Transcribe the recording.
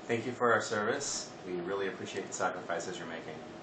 Thank you for our service. We really appreciate the sacrifices you're making.